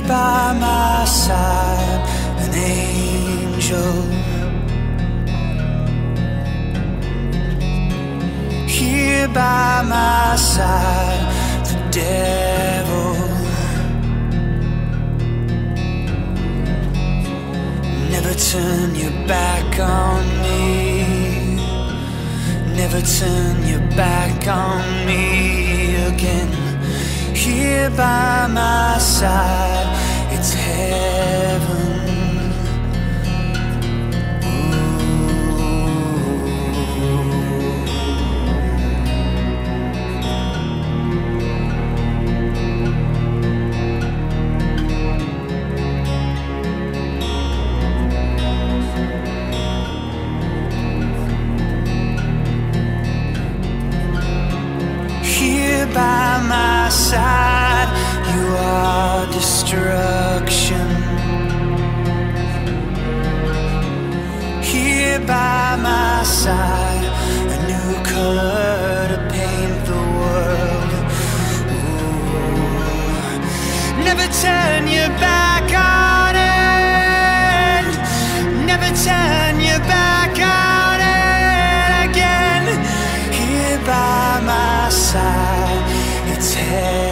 by my side, an angel. Here by my side, the devil. Never turn your back on me. Never turn your back on me again. Here by my side, it's heaven. By my side, you are destruction. Here by my side, a new color to paint the world. Ooh. Never turn your back on it. Never turn your back on it again. Here by my side, it's heaven.